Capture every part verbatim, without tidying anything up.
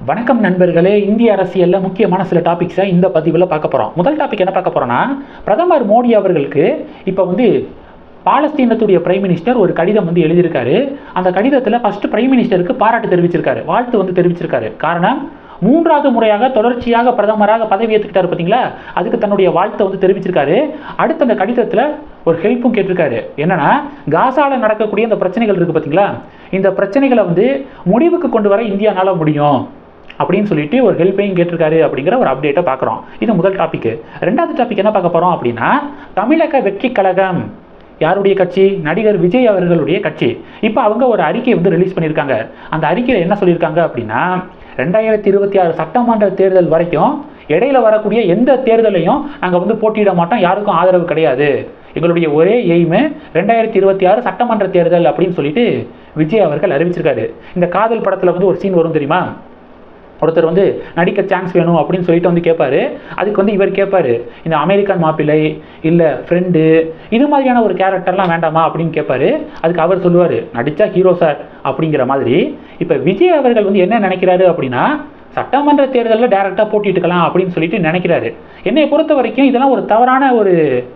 வணக்கம் நண்பர்களே. இந்திய அரசியலில் முக்கியமான சில டாபிக்ஸை இந்த பதிவில் பார்க்க போகிறோம். முதல் டாபிக் என்ன பார்க்க போகிறோன்னா, பிரதமர் மோடி அவர்களுக்கு இப்போ வந்து பாலஸ்தீனத்துடைய பிரைம் மினிஸ்டர் ஒரு கடிதம் வந்து எழுதியிருக்காரு. அந்த கடிதத்தில் ஃபஸ்ட்டு பிரைம் மினிஸ்டருக்கு பாராட்டு தெரிவிச்சிருக்காரு, வாழ்த்து வந்து தெரிவிச்சிருக்காரு. காரணம், மூன்றாவது முறையாக தொடர்ச்சியாக பிரதமராக பதவி ஏற்றுக்கிட்டாரு பார்த்தீங்களா, அதுக்கு தன்னுடைய வாழ்த்தை வந்து தெரிவிச்சிருக்காரு. அடுத்த அந்த கடிதத்தில் ஒரு ஹெல்ப்பும் கேட்டிருக்காரு. என்னன்னா, காசாவில் நடக்கக்கூடிய இந்த பிரச்சனைகள் இருக்குது பார்த்தீங்களா, இந்த பிரச்சனைகளை வந்து முடிவுக்கு கொண்டு வர இந்தியானால முடியும் அப்படின்னு சொல்லிட்டு ஒரு ஹெல்ப்பையும் கேட்டிருக்காரு அப்படிங்கிற ஒரு அப்டேட்டை பார்க்குறோம். இது முதல் டாபிக். ரெண்டாவது டாபிக் என்ன பார்க்க போகிறோம் அப்படின்னா, தமிழக வெற்றி கழகம் யாருடைய கட்சி? நடிகர் விஜய் அவர்களுடைய கட்சி. இப்போ அவங்க ஒரு அறிக்கை வந்து ரிலீஸ் பண்ணியிருக்காங்க. அந்த அறிக்கையில் என்ன சொல்லியிருக்காங்க அப்படின்னா, ரெண்டாயிரத்தி இருபத்தி ஆறு சட்டமன்ற தேர்தல் வரைக்கும் இடையில வரக்கூடிய எந்த தேர்தலையும் நாங்கள் வந்து போட்டியிட மாட்டோம், யாருக்கும் ஆதரவு கிடையாது, எங்களுடைய ஒரே எய்மு ரெண்டாயிரத்தி இருபத்தி ஆறு சட்டமன்ற தேர்தல் அப்படின்னு சொல்லிட்டு விஜய் அவர்கள் அறிவிச்சிருக்காரு. இந்த காதல் படத்தில் வந்து ஒரு சீன் வரும் தெரியுமா, ஒருத்தர் வந்து நடிக்க சான்ஸ் வேணும் அப்படின்னு சொல்லிட்டு வந்து கேட்பாரு. அதுக்கு வந்து இவர் கேட்பாரு, இந்த அமெரிக்கன் மாப்பிள்ளை இல்லை ஃப்ரெண்டு இது மாதிரியான ஒரு கேரக்டர்லாம் வேண்டாமா அப்படின்னு கேட்பாரு. அதுக்கு அவர் சொல்லுவார், நடித்தா ஹீரோ சார் அப்படிங்கிற மாதிரி. இப்போ விஜய் அவர்கள் வந்து என்ன நினைக்கிறாரு அப்படின்னா, சட்டமன்ற தேர்தலில் டைரெக்டாக போட்டிட்டுக்கலாம் அப்படின்னு சொல்லிட்டு நினைக்கிறாரு. என்னை பொறுத்த வரைக்கும் இதெல்லாம் ஒரு தவறான ஒரு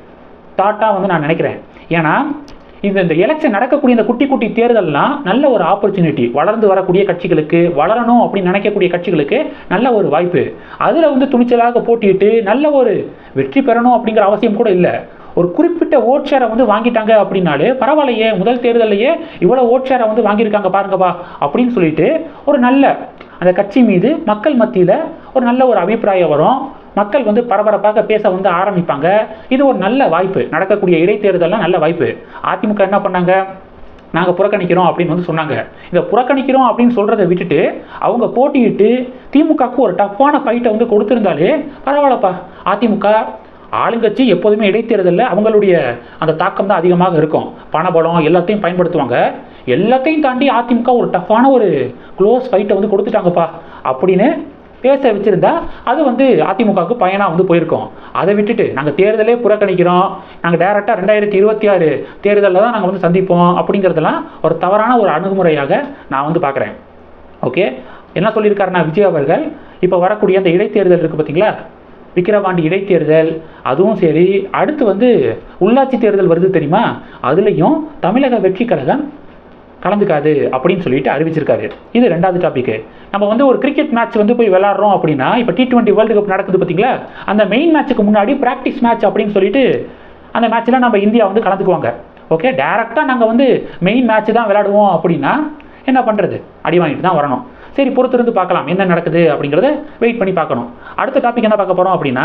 தாட்டாக வந்து நான் நினைக்கிறேன். ஏன்னா இந்த இந்த எலெக்ஷன் நடக்கக்கூடிய இந்த குட்டி குட்டி தேர்தல்லாம் நல்ல ஒரு ஆப்பர்ச்சுனிட்டி, வளர்ந்து வரக்கூடிய கட்சிகளுக்கு, வளரணும் அப்படின்னு நினைக்கக்கூடிய கட்சிகளுக்கு நல்ல ஒரு வாய்ப்பு. அதில் வந்து துணிச்சலாக போட்டிட்டு நல்ல ஒரு வெற்றி பெறணும் அப்படிங்கிற அவசியம் கூட இல்லை. ஒரு குறிப்பிட்ட ஓட் ஷேரை வந்து வாங்கிட்டாங்க அப்படின்னாலே பரவாயில்லையே, முதல் தேர்தலையே இவ்வளோ ஓட் ஷேரை வந்து வாங்கியிருக்காங்க பாருங்கப்பா அப்படின்னு சொல்லிட்டு ஒரு நல்ல அந்த கட்சி மீது மக்கள் மத்தியில் ஒரு நல்ல ஒரு அபிப்பிராயம் வரும். மக்கள் வந்து பரபரப்பாக பேச வந்து ஆரம்பிப்பாங்க. இது ஒரு நல்ல வாய்ப்பு, நடக்கக்கூடிய இடைத்தேர்தலாம் நல்ல வாய்ப்பு. அதிமுக என்ன பண்ணாங்க, நாங்கள் புறக்கணிக்கிறோம் அப்படின்னு வந்து சொன்னாங்க. இந்த புறக்கணிக்கிறோம் அப்படின்னு சொல்கிறத விட்டுட்டு அவங்க போட்டியிட்டு திமுகவுக்கு ஒரு டஃப்பான ஃபைட்டை வந்து கொடுத்துருந்தாலே பரவாயில்லப்பா. அதிமுக ஆளுங்கட்சி எப்போதுமே இடைத்தேர்தலில் அவங்களுடைய அந்த தாக்கம் தான் அதிகமாக இருக்கும், பணபலம் எல்லாத்தையும் பயன்படுத்துவாங்க. எல்லாத்தையும் தாண்டி அதிமுக ஒரு டஃப்பான ஒரு க்ளோஸ் ஃபைட்டை வந்து கொடுத்துட்டாங்கப்பா அப்படின்னு பேச வச்சுருந்தா அது வந்து அதிமுகவுக்கு பயனாக வந்து போயிருக்கோம். அதை விட்டுட்டு நாங்கள் தேர்தலே புறக்கணிக்கிறோம், நாங்கள் டைரெக்டாக ரெண்டாயிரத்தி இருபத்தி ஆறு தேர்தலில் தான் நாங்கள் வந்து சந்திப்போம் அப்படிங்கிறதெல்லாம் ஒரு தவறான ஒரு அணுகுமுறையாக நான் வந்து பார்க்குறேன். ஓகே, என்ன சொல்லியிருக்காருன்னா விஜய் அவர்கள், இப்போ வரக்கூடிய அந்த இடைத்தேர்தல் இருக்குது பார்த்தீங்களா, விக்கிரவாண்டி இடைத்தேர்தல், அதுவும் சரி, அடுத்து வந்து உள்ளாட்சி தேர்தல் வருது தெரியுமா, அதுலேயும் தமிழக வெற்றி கழகம் கலந்துக்காது அப்படின்னு சொல்லிட்டு அறிவிச்சிருக்காரு. இது ரெண்டாவது டாபிக். நம்ம வந்து ஒரு கிரிக்கெட் மேட்ச் வந்து போய் விளாட்றோம் அப்படின்னா, இப்போ டி டுவெண்ட்டி வேர்ல்டு கப் நடக்குது பார்த்தீங்களா, அந்த மெயின் மேட்ச்சுக்கு முன்னாடி ப்ராக்டிஸ் மேட்ச் அப்படின்னு சொல்லிட்டு அந்த மேட்ச்சில் நம்ம இந்தியா வந்து கலந்துக்குவாங்க. ஓகே, டேரெக்டாக நாங்கள் வந்து மெயின் மேட்ச் தான் விளையாடுவோம் அப்படின்னா என்ன பண்ணுறது, அடி வாங்கிட்டு தான் வரணும். சரி, பொறுத்திருந்து பார்க்கலாம் என்ன நடக்குது அப்படிங்கிறத வெயிட் பண்ணி பார்க்கணும். அடுத்த டாபிக் என்ன பார்க்க போகிறோம் அப்படின்னா,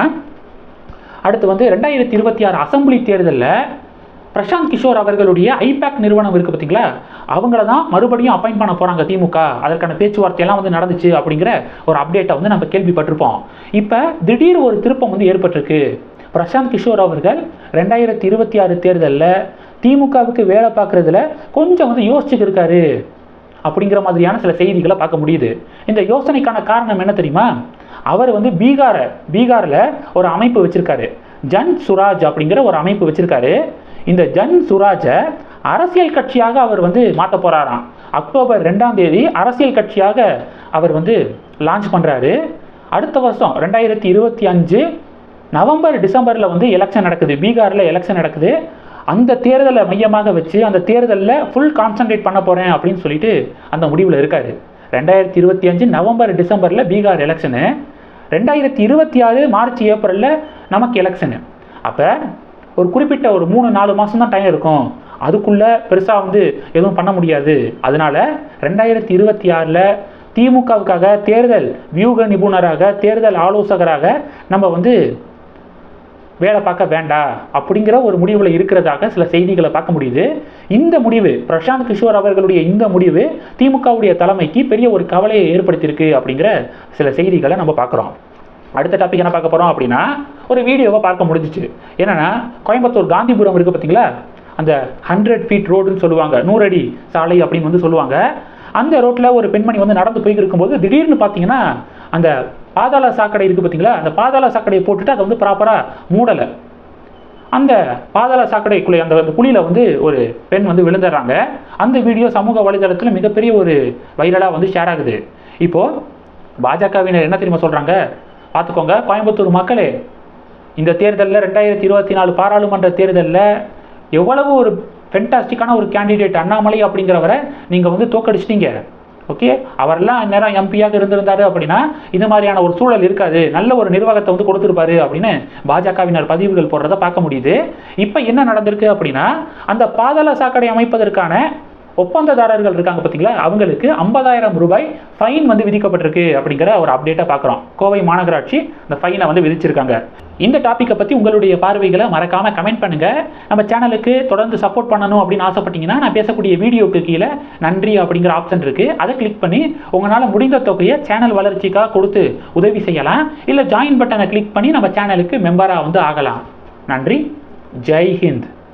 அடுத்து வந்து ரெண்டாயிரத்தி இருபத்தி ஆறு அசம்பிளி தேர்தலில் பிரசாந்த் கிஷோர் அவர்களுடைய ஐபேக் நிறுவனம் இருக்குது பார்த்தீங்களா, அவங்கள தான் மறுபடியும் அப்பாயிண்ட் பண்ண போகிறாங்க திமுக. அதற்கான பேச்சுவார்த்தையெல்லாம் வந்து நடந்துச்சு அப்படிங்கிற ஒரு அப்டேட்டை வந்து நம்ம கேள்விப்பட்டிருப்போம். இப்போ திடீர் ஒரு திருப்பம் வந்து ஏற்பட்டிருக்கு. பிரசாந்த் கிஷோர் அவர்கள் ரெண்டாயிரத்தி இருபத்தி ஆறு தேர்தலில் திமுகவுக்கு வேலை பார்க்குறதுல கொஞ்சம் வந்து யோசிச்சுட்டு இருக்காரு அப்படிங்கிற மாதிரியான சில செய்திகளை பார்க்க முடியுது. இந்த யோசனைக்கான காரணம் என்ன தெரியுமா, அவர் வந்து பீகாரை பீகாரில் ஒரு அமைப்பு வச்சுருக்காரு, ஜன் சுராஜ் அப்படிங்கிற ஒரு அமைப்பு வச்சுருக்காரு. இந்த ஜன் சுராஜை அரசியல் கட்சியாக அவர் வந்து மாற்ற போகிறாராம். அக்டோபர் ரெண்டாம் தேதி அரசியல் கட்சியாக அவர் வந்து லான்ச் பண்ணுறாரு. அடுத்த வருஷம் ரெண்டாயிரத்தி இருபத்தி அஞ்சு நவம்பர் டிசம்பரில் வந்து எலெக்ஷன் நடக்குது, பீகாரில் எலெக்ஷன் நடக்குது. அந்த தேர்தலை மையமாக வச்சு அந்த தேர்தலில் ஃபுல் கான்சன்ட்ரேட் பண்ண போகிறேன் அப்படின்னு சொல்லிட்டு அந்த முடிவில் இருக்காரு. ரெண்டாயிரத்தி இருபத்தி அஞ்சு நவம்பர் டிசம்பரில் பீகார் எலெக்ஷனு, ரெண்டாயிரத்தி இருபத்தி ஆறு மார்ச் ஏப்ரலில் நமக்கு எலெக்ஷனு. அப்போ ஒரு குறிப்பிட்ட ஒரு மூணு நாலு மாதம் தான் டைம் இருக்கும், அதுக்குள்ளே பெருசாக வந்து எதுவும் பண்ண முடியாது. அதனால் ரெண்டாயிரத்தி இருபத்தி ஆறில் திமுகவுக்காக தேர்தல் வியூக நிபுணராக, தேர்தல் ஆலோசகராக நம்ம வந்து வேலை பார்க்க வேண்டாம் அப்படிங்கிற ஒரு முடிவில் இருக்கிறதாக சில செய்திகளை பார்க்க முடியுது. இந்த முடிவு, பிரசாந்த் கிஷோர் அவர்களுடைய இந்த முடிவு திமுகவுடைய தலைமைக்கு பெரிய ஒரு கவலையை ஏற்படுத்தியிருக்கு அப்படிங்கிற சில செய்திகளை நம்ம பார்க்குறோம். அடுத்த டாபிக் என்ன பார்க்க போகிறோம் அப்படின்னா, ஒரு வீடியோவை பார்க்க முடிஞ்சிச்சு. என்னென்னா, கோயம்புத்தூர் காந்திபுரம் இருக்குது பார்த்தீங்களா, அந்த ஹண்ட்ரட் ஃபீட் ரோடுன்னு சொல்லுவாங்க, நூறடி சாலை அப்படின்னு வந்து சொல்லுவாங்க. அந்த ரோட்டில் ஒரு பெண்மணி வந்து நடந்து போய் இருக்கும்போது திடீர்னு பார்த்தீங்கன்னா அந்த பாதாள சாக்கடை இருக்குது பார்த்தீங்களா, அந்த பாதாள சாக்கடையை போட்டுட்டு அதை வந்து ப்ராப்பராக மூடலை. அந்த பாதாள சாக்கடைக்குள்ளே அந்த குழியில் வந்து ஒரு பெண் வந்து விழுந்துடுறாங்க. அந்த வீடியோ சமூக வலைதளத்தில் மிகப்பெரிய ஒரு வைரலாக வந்து ஷேர் ஆகுது. இப்போது பாஜகவினர் என்ன தெரியுமா சொல்கிறாங்க, பார்த்துக்கோங்க கோயம்புத்தூர் மக்களே, இந்த தேர்தலில் ரெண்டாயிரத்தி இருபத்தி நாலு பாராளுமன்ற தேர்தலில் எவ்வளவு ஒரு ஃபென்டாஸ்டிக்கான ஒரு கேண்டிடேட் அண்ணாமலை அப்படிங்கிறவரை நீங்கள் வந்து தோக்கடிச்சிட்டீங்க. ஓகே, அவரெல்லாம் நேரம் எம்பியாக இருந்திருந்தாரு அப்படின்னா இது மாதிரியான ஒரு சூழல் இருக்காது, நல்ல ஒரு நிர்வாகத்தை வந்து கொடுத்துருப்பாரு அப்படின்னு பாஜகவினர் பதிவுகள் போடுறதை பார்க்க முடியுது. இப்போ என்ன நடந்திருக்கு அப்படின்னா, அந்த பாதாள சாக்கடை அமைப்பதற்கான ஒப்பந்ததாரர்கள் இருக்காங்க பார்த்தீங்களா, அவங்களுக்கு ஐம்பதாயிரம் ரூபாய் ஃபைன் வந்து விதிக்கப்பட்டிருக்கு அப்படிங்கிற ஒரு அப்டேட்டை பார்க்குறோம். கோவை மாநகராட்சி இந்த ஃபைனை வந்து விதிச்சிருக்காங்க. இந்த டாப்பிக்கை பற்றி உங்களுடைய பார்வைகளை மறக்காமல் கமெண்ட் பண்ணுங்கள். நம்ம சேனலுக்கு தொடர்ந்து சப்போர்ட் பண்ணணும் அப்படின்னு ஆசைப்பட்டீங்கன்னா நான் பேசக்கூடிய வீடியோக்கு கீழே நன்றி அப்படிங்கிற ஆப்ஷன் இருக்குது, அதை கிளிக் பண்ணி உங்களால் முடிந்த தொகையை சேனல் வளர்ச்சிக்காக கொடுத்து உதவி செய்யலாம். இல்லை ஜாயின் பட்டனை கிளிக் பண்ணி நம்ம சேனலுக்கு மெம்பராக வந்து ஆகலாம். நன்றி. ஜெய் ஹிந்த்.